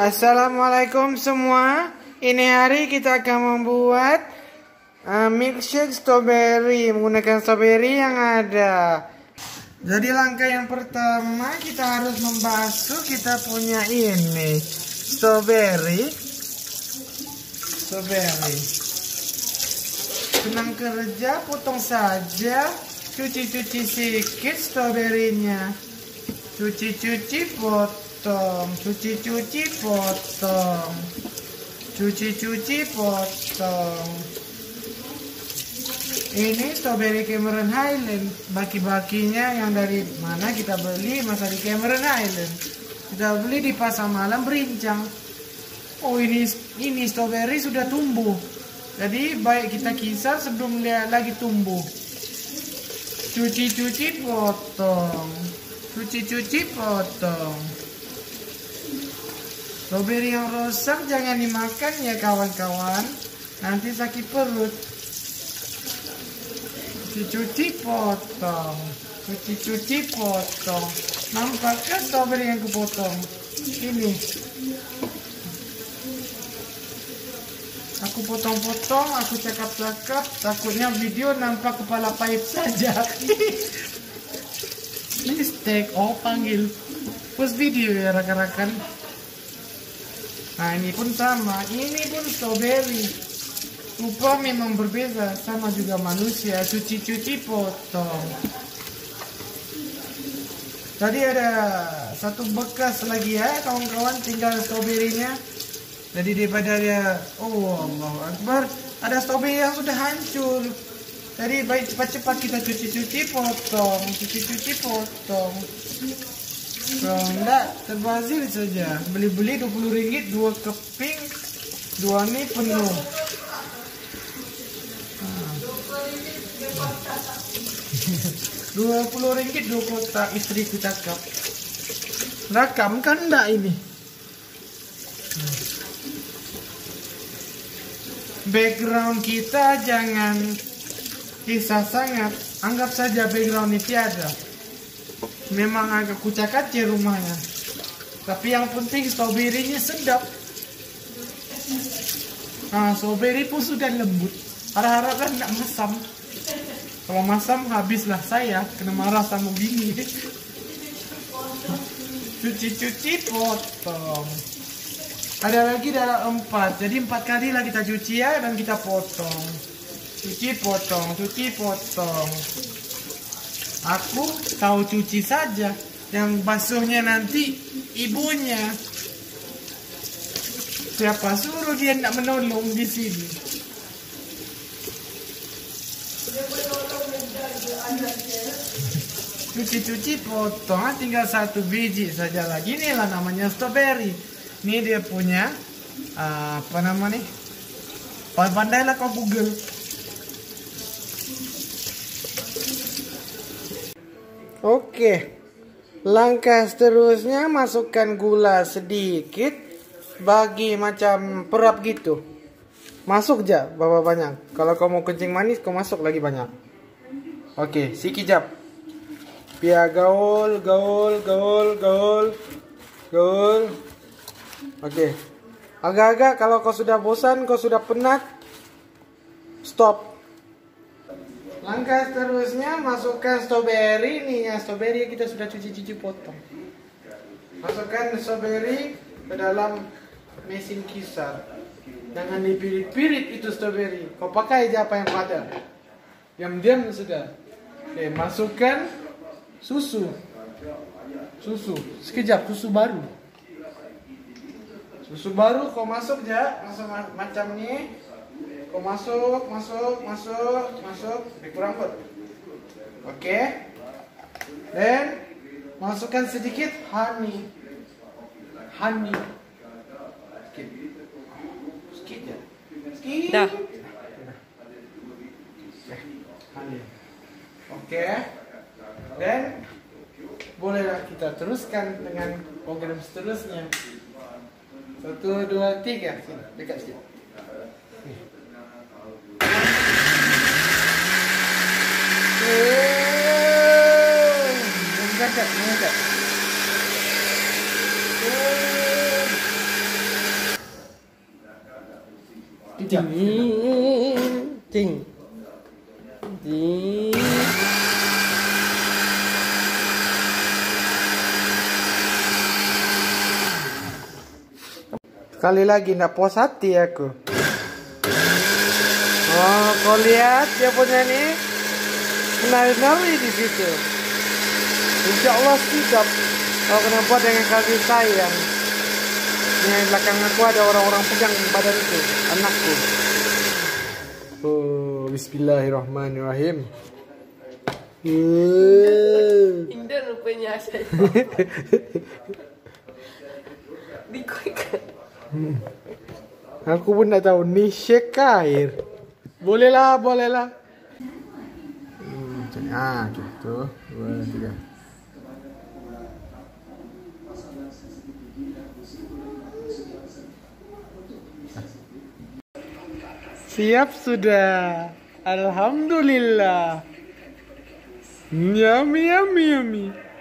Assalamualaikum semua. Ini hari kita akan membuat milkshake strawberry menggunakan strawberry yang ada. Jadi langkah yang pertama kita harus membasuh kita punya ini strawberry. Senang kerja, potong saja, cuci-cuci sedikit strawberrynya. Cuci-cuci potong, cuci-cuci potong, cuci-cuci potong. Ini strawberry Cameron Highland, baki-bakinya yang dari mana kita beli, masa di Cameron Highland. Kita beli di pasar malam Berincang. Oh ini strawberry sudah tumbuh, jadi baik kita kisar sebelum dia lagi tumbuh. Cuci-cuci potong, cuci-cuci potong. Strawberry yang rusak jangan dimakan ya kawan-kawan, nanti sakit perut. Cuci-cuci potong, cuci-cuci potong. Nampaknya strawberry yang kupotong? Ini. Aku potong-potong, aku cakap-cakap, takutnya video nampak kepala paip saja. Mistake, oh panggil. Post video ya rekan-rekan. Nah ini pun sama, ini pun strawberry. Rupa memang berbeda, sama juga manusia. Cuci-cuci potong. Tadi ada satu bekas lagi ya kawan-kawan, tinggal strawberry-nya. Jadi daripada dia, oh Allahu Akbar, ada strawberry yang sudah hancur. Jadi baik cepat-cepat kita cuci-cuci potong, cuci-cuci potong. Kalau enggak terbazir saja. Beli-beli 20 ringgit 2 keping, 2 mie penuh. Rp20 2 kotak istriku cakap. Rakam kan enggak ini? Background kita jangan kisah sangat. Anggap saja background ini tiada. Memang agak kucak-kacir rumahnya, tapi yang penting strawberry-nya sedap. Nah, strawberry pun sudah lembut. Harap-harap kan tidak masam. Kalau masam habislah saya, kena marah sama bini. Cuci-cuci potong. Ada lagi dalam 4, jadi 4 kali lah kita cuci ya, dan kita potong. Cuci potong, cuci potong. Aku tahu cuci saja, yang basuhnya nanti ibunya. Siapa suruh dia tidak menolong di sini? Cuci-cuci potong, tinggal 1 biji saja lagi. Inilah namanya strawberry. Ini dia punya apa nama nih? Pandailah kau Google. Oke, langkah seterusnya masukkan gula sedikit, bagi macam perap gitu. Masuk aja berapa banyak. Kalau kau mau kencing manis, kau masuk lagi banyak. Oke, sikijap. Biar gaul. Oke, agak-agak kalau kau sudah bosan, kau sudah penat, stop. Langkah seterusnya masukkan strawberry. Nih ya, strawberry kita sudah cuci-cuci potong. Masukkan strawberry ke dalam mesin kisar. Jangan dipirit-pirit itu strawberry. Kau pakai aja apa yang ada. Diam-diam sudah. Oke, masukkan susu. Sekejap, susu baru. Susu baru kau masuk aja, masuk macam ini. Kau masuk. Kurang kot. Oke. Dan masukkan sedikit honey. Sedikit ya. Dah. Honey. Oke. Dan bolehlah kita teruskan dengan program seterusnya. 1, 2, 3. Sini, dekat sedikit. Mengangkat. Ting. Sekali lagi nak puas hati aku. Oh, kau lihat dia punya ni menari-nari di situ. Insya Allah sidap kalau kena buat dengan kasih sayang. Yang belakang aku ada orang-orang pegang badan itu, anakku. Oh, bismillahirrahmanirrahim. Indah rupanya saya. Dikuikan. Aku pun tak tahu ni shake air. Bolehlah. Gitu. 2, 3. Siap sudah. Alhamdulillah. Yummy.